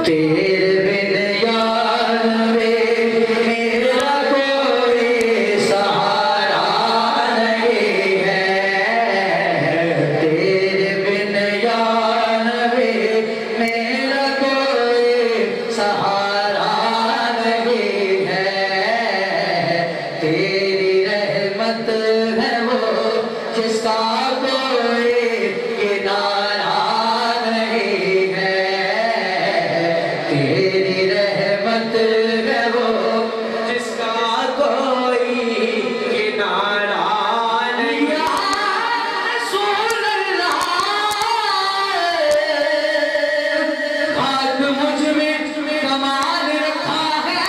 तेरे बिन यार वे मेरा कोई सहारा नहीं है। तेरे बिन यार वे मेरा कोई सहारा नहीं है। तेरी रहमत है वो जिसका कोई किनारा नहीं है। तेरी रहमत है वो जिसका कोई किनारा नहीं। या रसूल अल्लाह, खाक मुझ में कमाल रखा है।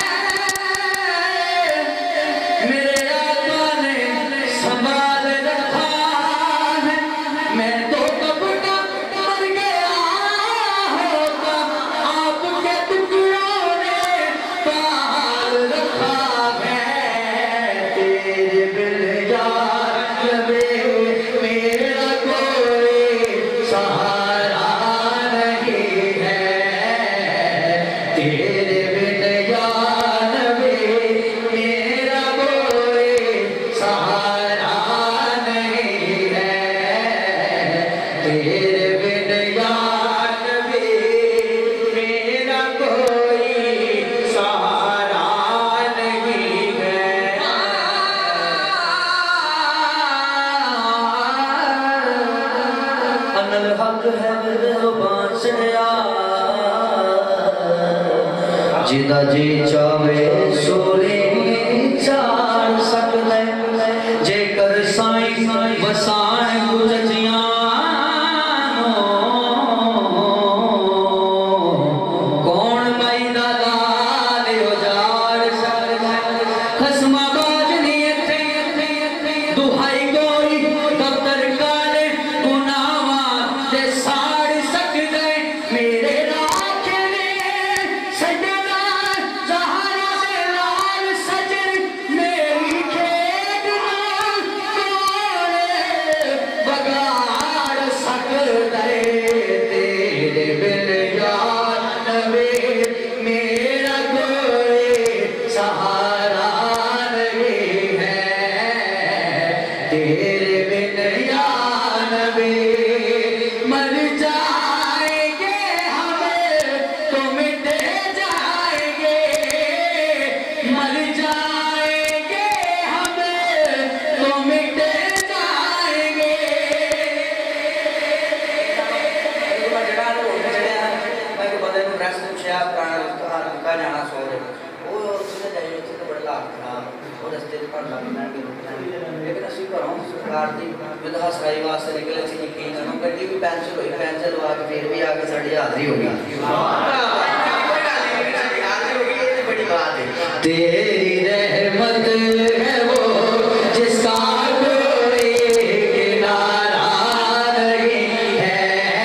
मेरे आका ने संभाल रखा है। मैं तो कब का मर गया होता, आपके टुकड़ों ने पाल रखा है। तेरे बिन यार वे मेरा कोई सहारा नहीं है। तेरे बिन यार वे मेरा कोई सहारा नहीं है। तेरे बिन यार वे मेरा कोई सहारा नहीं है। अनल हक है ज़ुबान से जिदा जी चावे सोरे चार सकते जेकर साईं वसान गुजरियां कौन माई दादा दे उजाड़ सकते। खसमा बाज नहीं थे दुहाई कोई दफ्तर काले गुनावा दे साड़ सकते। मेरे राखे ने सजना ज़हरा दे लाल सजन मेरी खेत नाल कोने बगाड़ सकते। तेरे बिन यार वे मेरा कोई सहारा नहीं है। तेरे बिन यार वे मर जाएंगे हम तो मिट जाएंगे। मर जाएंगे हम तो मिट जाएंगे। तेरी रहमत है वो जिसका कोई किनारा नहीं है।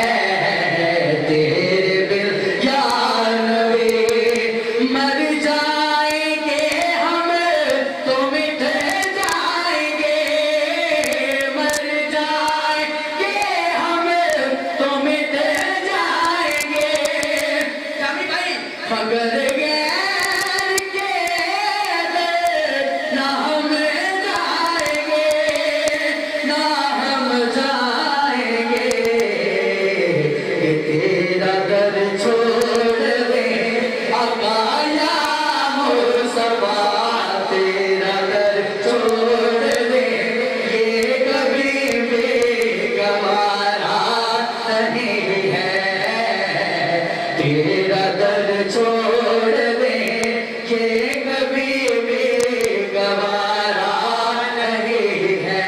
तेरे बिन यार वे मर जाएंगे हम तो मिट जाएंगे। मर जाएंगे हम तो मिट जाएंगे। जामी भाई मगर गैर के दर ना हम जाएंगे ना हम जाएंगे। कि तेरा दर छोड़ दे आका या मुस्तफा, तेरा दर छोड़ दे ये कभी भी गवारा नहीं है। तेरा दर छोड़ दे ये कभी भी गवारा नहीं है।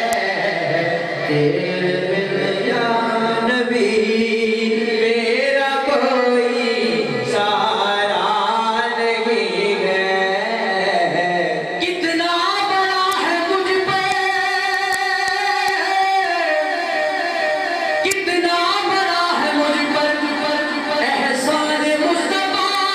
तेरे बिन या नबी मेरा कोई सहारा नहीं है। कितना बड़ा है मुझ पे, कितना बड़ा है मुझ पर एहसान मुस्तफा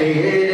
तेरे